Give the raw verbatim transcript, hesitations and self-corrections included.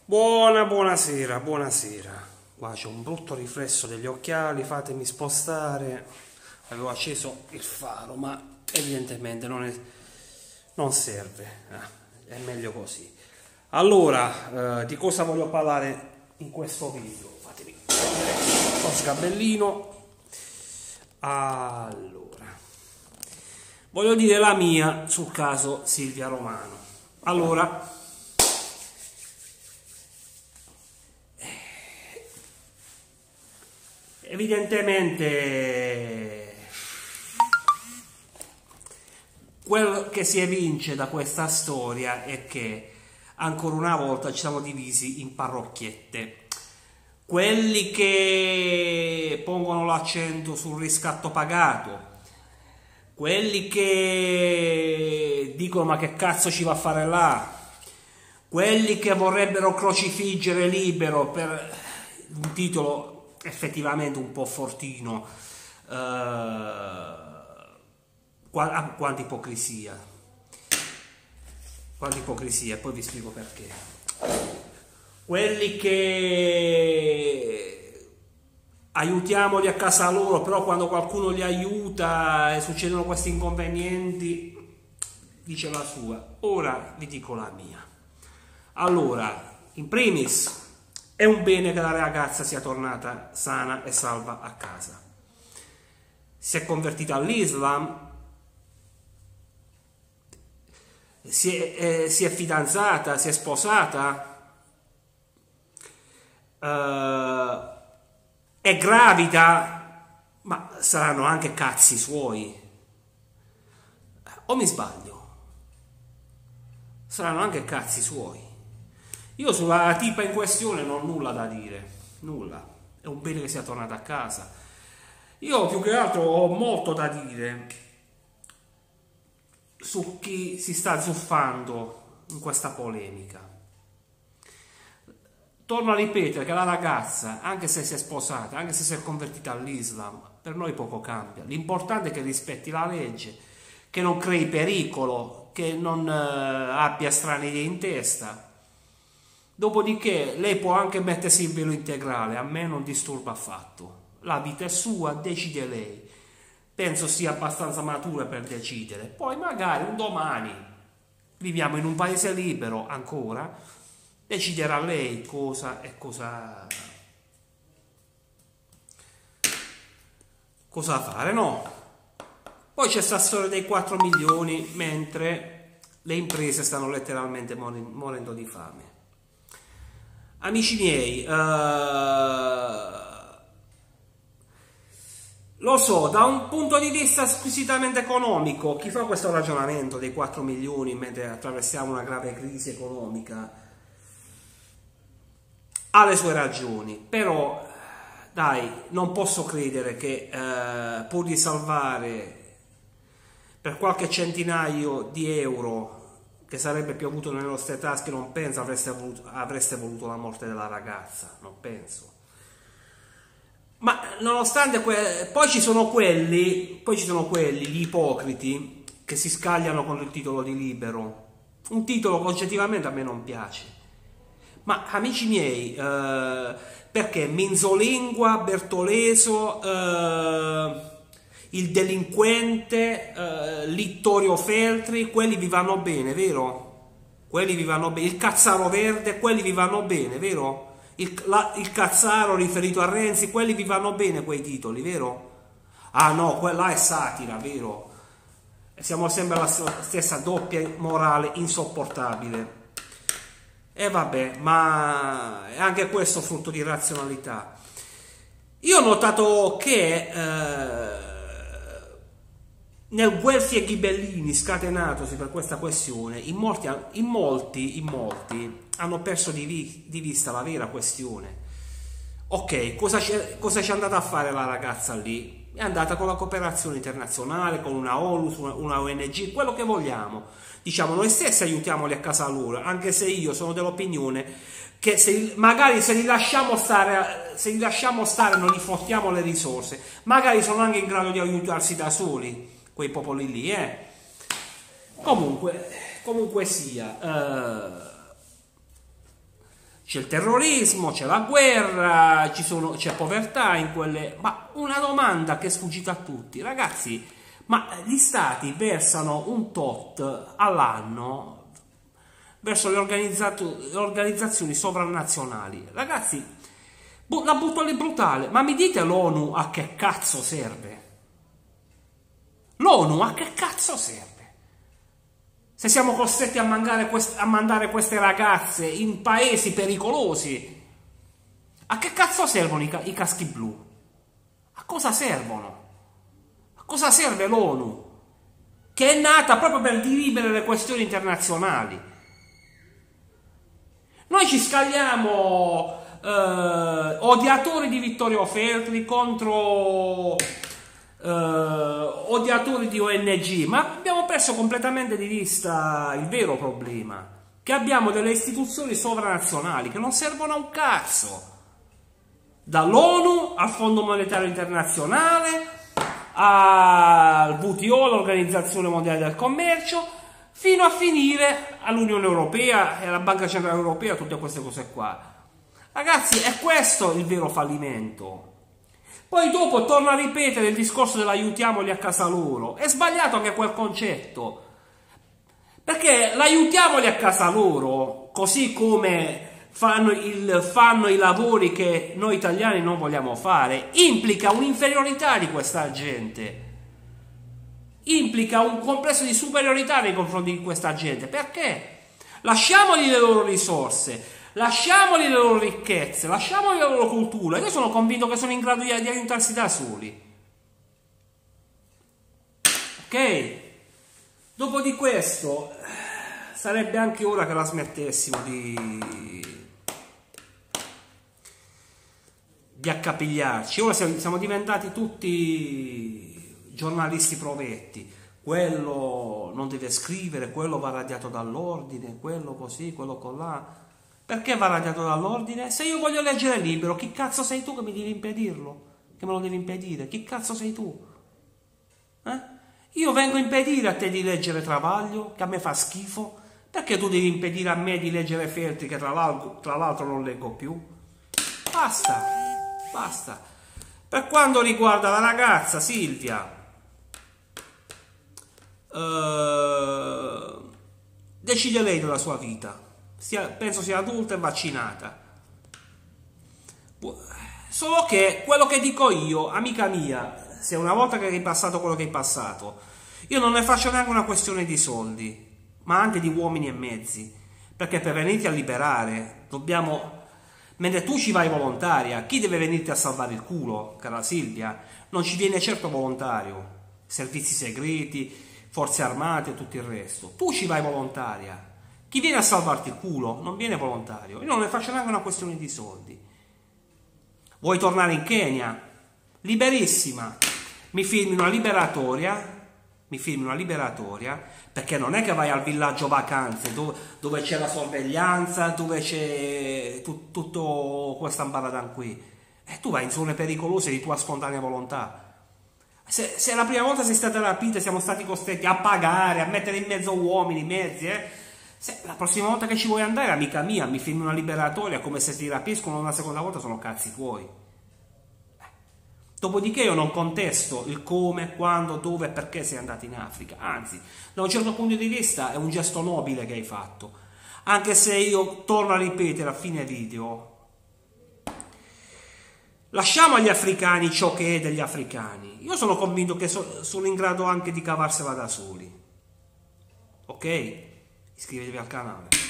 Buona, buonasera, buonasera. Qua c'è un brutto riflesso degli occhiali, fatemi spostare. Avevo acceso il faro, ma evidentemente non, è, non serve. Eh, è meglio così. Allora, eh, di cosa voglio parlare in questo video? Fatemi prendere lo sgabellino. Allora, voglio dire la mia sul caso Silvia Romano. Allora, evidentemente quello che si evince da questa storia è che ancora una volta ci siamo divisi in parrocchiette. Quelli che pongono l'accento sul riscatto pagato, quelli che dicono ma che cazzo ci va a fare là, quelli che vorrebbero crocifiggere Libero per un titolo effettivamente un po' fortino. Uh, quanta ipocrisia, quanta ipocrisia, poi vi spiego perché. Quelli che aiutiamoli a casa loro, però quando qualcuno li aiuta e succedono questi inconvenienti, dice la sua. Ora vi dico la mia. Allora, in primis, è un bene che la ragazza sia tornata sana e salva a casa. Si è convertita all'Islam, si è, eh, si è fidanzata, si è sposata, uh, è gravida, ma saranno anche cazzi suoi. O mi sbaglio? Saranno anche cazzi suoi. Io sulla tipa in questione non ho nulla da dire, nulla. È un bene che sia tornata a casa. Io più che altro ho molto da dire su chi si sta zuffando in questa polemica. Torno a ripetere che la ragazza, anche se si è sposata, anche se si è convertita all'Islam, per noi poco cambia. L'importante è che rispetti la legge, che non crei pericolo, che non eh, abbia strane idee in testa. Dopodiché lei può anche mettersi il velo integrale, a me non disturba affatto. La vita è sua, decide lei. Penso sia abbastanza matura per decidere. Poi magari un domani, viviamo in un paese libero ancora, deciderà lei cosa e cosa, cosa fare, no? Poi c'è questa storia dei quattro milioni mentre le imprese stanno letteralmente morendo di fame. Amici miei, uh, lo so, da un punto di vista squisitamente economico, chi fa questo ragionamento dei quattro milioni mentre attraversiamo una grave crisi economica ha le sue ragioni, però dai, non posso credere che uh, pur di salvare per qualche centinaio di euro che sarebbe piovuto nelle nostre tasche, non penso avreste voluto, avreste voluto la morte della ragazza, non penso. Ma nonostante que poi ci sono quelli, poi ci sono quelli, gli ipocriti, che si scagliano con il titolo di Libero, un titolo che oggettivamente a me non piace. Ma amici miei, eh, perché Minzolingua, Bertoleso, eh, il delinquente, eh, Littorio Feltri, quelli vi vanno bene, vero? Quelli vi vanno bene. Il Cazzaro Verde, quelli vi vanno bene, vero? Il, la, il Cazzaro riferito a Renzi, quelli vi vanno bene quei titoli, vero? Ah no, quella è satira, vero? Siamo sempre alla stessa doppia morale insopportabile. E vabbè, ma è anche questo frutto di razionalità. Io ho notato che eh, nel guelfi e ghibellini scatenatosi per questa questione, in molti, in molti, in molti hanno perso di, vi, di vista la vera questione. Ok, cosa c'è cosa c'è andata a fare la ragazza lì? È andata con la cooperazione internazionale, con una ONU, una O N G, quello che vogliamo. Diciamo, noi stessi aiutiamoli a casa loro, anche se io sono dell'opinione che se, magari se li lasciamo stare, se li lasciamo stare non gli fottiamo le risorse, magari sono anche in grado di aiutarsi da soli, quei popoli lì, eh. Comunque, comunque sia, eh, c'è il terrorismo, c'è la guerra, ci sono, c'è povertà in quelle... Ma una domanda che è sfuggita a tutti, ragazzi, ma gli stati versano un tot all'anno verso le, le organizzazioni sovranazionali. Ragazzi, la butto lì brutale, ma mi dite l'ONU a che cazzo serve? L'ONU a che cazzo serve? Se siamo costretti a mandare, quest a mandare queste ragazze in paesi pericolosi, a che cazzo servono i, ca i caschi blu? A cosa servono? A cosa serve l'ONU? Che è nata proprio per dirimere le questioni internazionali. Noi ci scagliamo eh, odiatori di Vittorio Feltri contro... Uh, odiatori di O N G, ma abbiamo perso completamente di vista il vero problema, che abbiamo delle istituzioni sovranazionali che non servono a un cazzo, dall'ONU al Fondo Monetario Internazionale al W T O, l'Organizzazione Mondiale del Commercio, fino a finire all'Unione Europea e alla Banca Centrale Europea, tutte queste cose qua. Ragazzi, è questo il vero fallimento. Poi dopo torno a ripetere il discorso dell'aiutiamoli a casa loro. È sbagliato anche quel concetto, perché l'aiutiamoli a casa loro, così come fanno, il, fanno i lavori che noi italiani non vogliamo fare, implica un'inferiorità di questa gente, implica un complesso di superiorità nei confronti di questa gente. Perché? Lasciamogli le loro risorse, lasciamoli le loro ricchezze, lasciamoli la loro cultura. Io sono convinto che sono in grado di, di aiutarsi da soli. Ok? Dopo di questo, sarebbe anche ora che la smettessimo di, di accapigliarci. Ora siamo, siamo diventati tutti giornalisti provetti. Quello non deve scrivere, quello va radiato dall'ordine, quello così, quello colà. Perché va radiato dall'ordine? Se io voglio leggere libero, chi cazzo sei tu che mi devi impedirlo? Che me lo devi impedire? Chi cazzo sei tu? Eh? Io vengo a impedire a te di leggere Travaglio, che a me fa schifo? Perché tu devi impedire a me di leggere Feltri, che tra l'altro non leggo più? Basta, basta. Per quanto riguarda la ragazza Silvia, eh, decide lei della sua vita. Sia, penso sia adulta e vaccinata. Solo che quello che dico io, amica mia, se una volta che hai passato quello che hai passato, io non ne faccio neanche una questione di soldi, ma anche di uomini e mezzi, perché per venirti a liberare dobbiamo, mentre tu ci vai volontaria, chi deve venirti a salvare il culo, cara Silvia? Non ci viene certo volontario, servizi segreti, forze armate e tutto il resto. Tu ci vai volontaria. Chi viene a salvarti il culo non viene volontario. Io non ne faccio neanche una questione di soldi. Vuoi tornare in Kenya? Liberissima. Mi firmi una liberatoria, mi firmi una liberatoria, perché non è che vai al villaggio vacanze dove, dove c'è la sorveglianza, dove c'è tu, tutto questa ambaradan qui. E tu vai in zone pericolose di tua spontanea volontà. Se, se la prima volta sei stata rapita, siamo stati costretti a pagare, a mettere in mezzo uomini, mezzi, eh? Se la prossima volta che ci vuoi andare, amica mia, mi firmi una liberatoria, come se ti rapiscono una seconda volta, sono cazzi tuoi. Dopodiché io non contesto il come, quando, dove e perché sei andato in Africa. Anzi, da un certo punto di vista è un gesto nobile che hai fatto. Anche se io torno a ripetere a fine video, lasciamo agli africani ciò che è degli africani. Io sono convinto che so, sono in grado anche di cavarsela da soli. Ok? Iscrivetevi al canale.